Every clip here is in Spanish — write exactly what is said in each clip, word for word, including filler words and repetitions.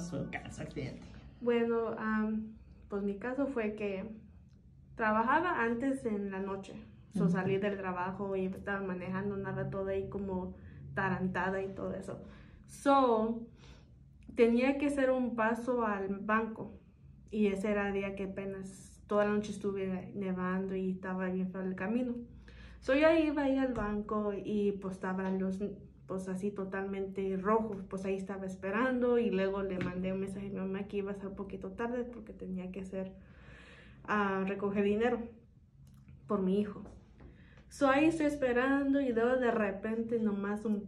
su caso, accidente? Bueno, um, pues mi caso fue que trabajaba antes en la noche. So, salí del trabajo y estaba manejando, andaba todo ahí como tarantada y todo eso. So, tenía que hacer un paso al banco. Y ese era el día que apenas toda la noche estuve nevando y estaba bien feo el camino. So, yo iba ahí al banco y pues estaban los, pues así totalmente rojos. Pues ahí estaba esperando y luego le mandé un mensaje a mi mamá que iba a ser un poquito tarde porque tenía que hacer, uh, recoger dinero por mi hijo. So ahí estoy esperando y luego de repente nomás un...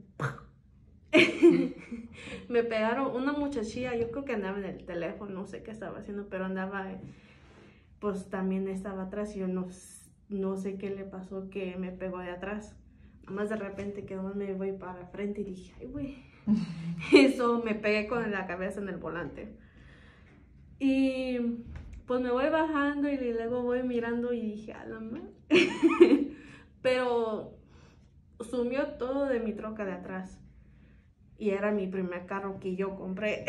me pegaron una muchachilla, yo creo que andaba en el teléfono, no sé qué estaba haciendo, pero andaba, pues también estaba atrás y yo no, no sé qué le pasó que me pegó de atrás. Nomás de repente que nomás me voy para el frente y dije, ay güey. Eso me pegué con la cabeza en el volante. Y pues me voy bajando y luego voy mirando y dije, a la madre. Pero sumió todo de mi troca de atrás. Y era mi primer carro que yo compré.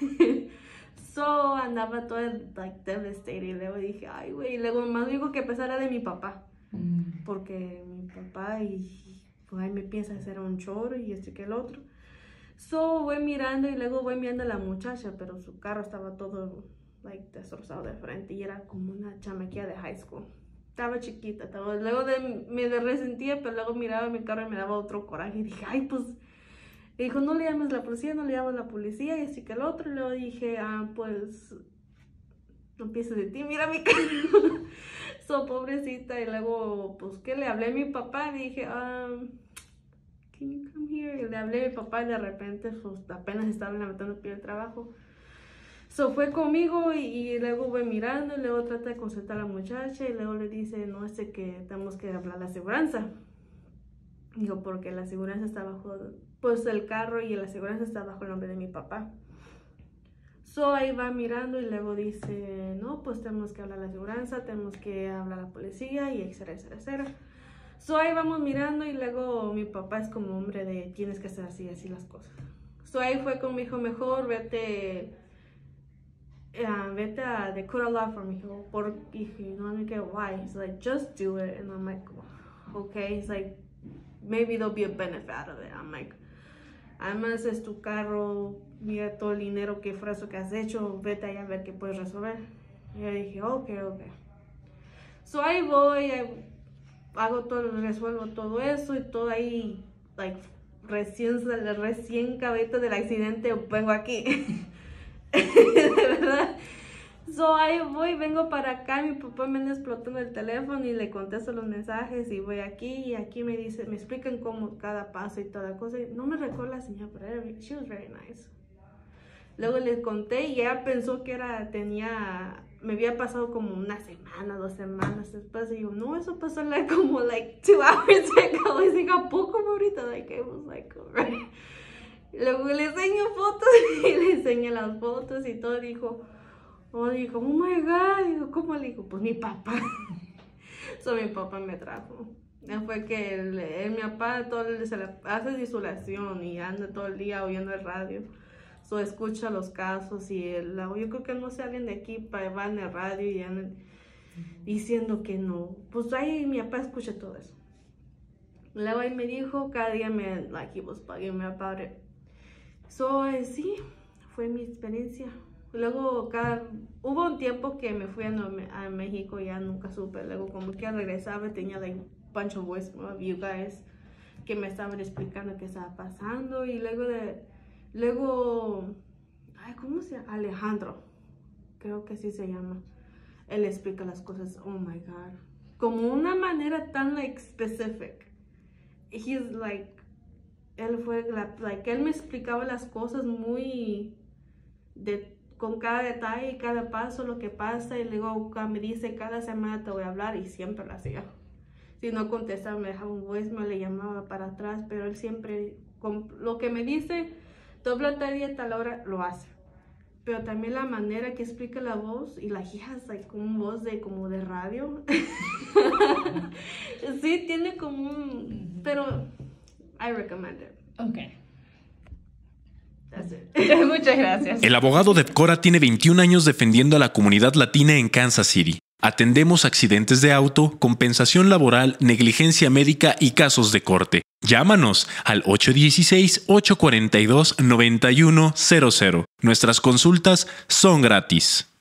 So, andaba todo like, devastated. Y luego dije, ay, güey. Y luego más digo que pesar era de mi papá. Mm. Porque mi papá y pues ahí me piensa hacer un choro y este que el otro. So, voy mirando y luego voy mirando a la muchacha. Pero su carro estaba todo like, destrozado de frente. Y era como una chamaquilla de high school. Estaba chiquita, estaba, luego de, me resentía, pero luego miraba mi carro y me daba otro coraje y dije, ay, pues, y dijo, no le llames a la policía, no le llames a la policía, y así que el otro, y luego dije, ah, pues, no pienses de ti, mira mi carro, so, pobrecita, y luego, pues, ¿qué le hablé a mi papá? Y dije, um, can you come here? Y le hablé a mi papá y de repente, pues, apenas estaba levantando el pie del trabajo. So fue conmigo y, y luego voy mirando y luego trata de consultar a la muchacha y luego le dice, no, este que tenemos que hablar de la aseguranza. Digo, porque la aseguranza está bajo, pues el carro y la aseguranza está bajo el nombre de mi papá. So ahí va mirando y luego dice, no, pues tenemos que hablar de la aseguranza, tenemos que hablar a la policía y etcétera, etcétera, etcétera. So ahí vamos mirando y luego mi papá es como hombre de, tienes que hacer así, así las cosas. So ahí fue con mi hijo, mejor vete... Uh, vete a Dakota Law Firm. Me dijo, ¿por qué? Dije, no, I'm like, why? He's like, just do it. And I'm like, okay. He's like, maybe there'll be a benefit out of it. I'm like, además es tu carro, mira todo el dinero que fue eso que has hecho, vete allá a ver qué puedes resolver. Y yo dije, ok, ok. So ahí voy, ahí hago todo, resuelvo todo eso y todo ahí, like, recién, recién cabeta del accidente, vengo aquí. De verdad. So ahí voy, vengo para acá, mi papá me anda explotando el teléfono y le contesto los mensajes y voy aquí y aquí me dice, me explican cómo cada paso y toda cosa. No me recuerdo la señora, pero era, she was very nice. Luego le conté y ella pensó que era, tenía, me había pasado como una semana, dos semanas después. Y yo, no, eso pasó like, como like two hours ago. Y digo, ¿a poco ahorita? Like, it was like, alright. Luego le enseño fotos y le enseñé las fotos y todo. Dijo, oh, dijo, oh my God. Dijo, ¿cómo? Le dijo, pues mi papá. So mi papá me trajo. Fue que él, él, mi papá todo el, se le hace disolación y anda todo el día oyendo el radio. So escucha los casos y él, yo creo que no sé, alguien de aquí va en el radio y andan diciendo que no. Pues ahí mi papá escucha todo eso. Luego ahí me dijo, cada día me, like, he was bugging me about it. So, eh, sí, fue mi experiencia. Luego, cada, hubo un tiempo que me fui a, a México, ya nunca supe. Luego, como que regresaba, tenía like, a bunch of voice of you guys que me estaban explicando qué estaba pasando. Y luego, de, luego, ay, ¿cómo se llama? Alejandro, creo que así se llama. Él explica las cosas, oh my God, como una manera tan like specific. He's like, él fue, la, like, él me explicaba las cosas muy, de, con cada detalle y cada paso, lo que pasa, y luego me dice, cada semana te voy a hablar, y siempre lo hacía. Si no contestaba, me dejaba un voicemail, le llamaba para atrás, pero él siempre, con lo que me dice, doble tal día, tal hora, lo hace. Pero también la manera que explica la voz, y la hija es like, como voz de, como de radio. Sí, tiene como un, pero I recommend it. Okay. That's it. Muchas gracias. El abogado Deb Cora tiene veintiún años defendiendo a la comunidad latina en Kansas City. Atendemos accidentes de auto, compensación laboral, negligencia médica y casos de corte. Llámanos al ocho uno seis, ocho cuatro dos, nueve uno cero cero. Nuestras consultas son gratis.